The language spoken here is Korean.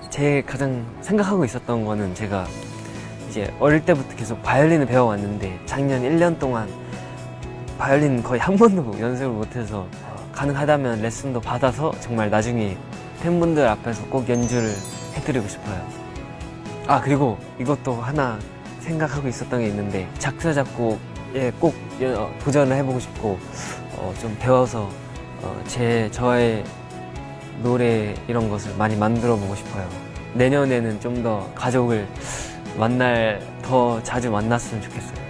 제일 가장 생각하고 있었던 거는 제가 이제 어릴 때부터 계속 바이올린을 배워왔는데 작년 1년 동안 바이올린 거의 한 번도 연습을 못해서 가능하다면 레슨도 받아서 정말 나중에 팬분들 앞에서 꼭 연주를 해드리고 싶어요. 아, 그리고 이것도 하나 생각하고 있었던 게 있는데 작사 작곡에 꼭 도전을 해보고 싶고 좀 배워서 저의 노래 이런 것을 많이 만들어 보고 싶어요. 내년에는 좀 더 가족을 더 자주 만났으면 좋겠어요.